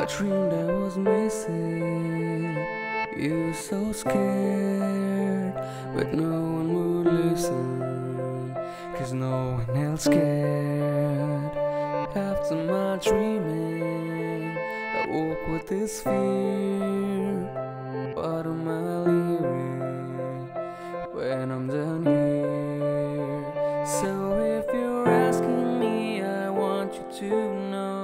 dreamed I was missing. You were so scared, but no one would listen, 'cause no one else cared. After my dreaming, I woke with this fear. What am I leaving when I'm done here? So if you're asking me, I want you to know.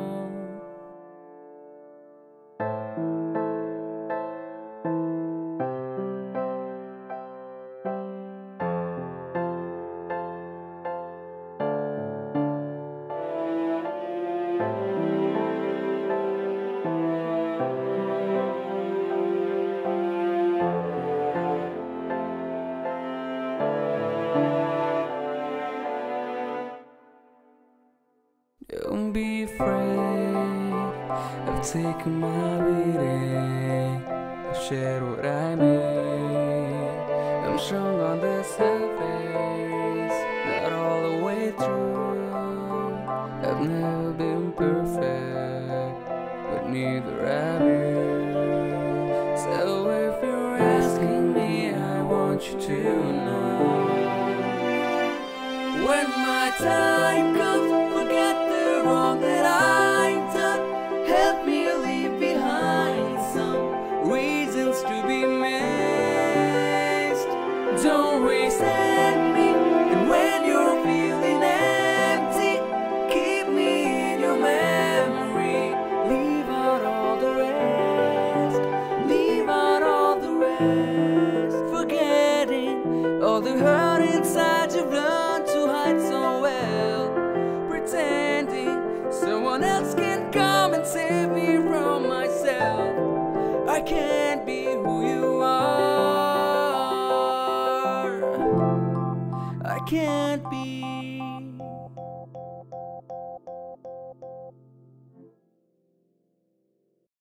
Don't be afraid of taking my beating. I've shared what I mean. I'm strong on the surface, not all the way through. I've never been perfect, but neither have you. So if you're asking me, I want you to know. When my time comes, forget the wrong that I've done. Help me leave behind some reasons to be missed. Don't resent me, and when you're feeling empty, keep me in your memory. Leave out all the rest, leave out all the rest. Forgetting all the hurt inside you've learned to hide so well. Pretending someone else can come and save me from myself. I can't be who you are. I can't be.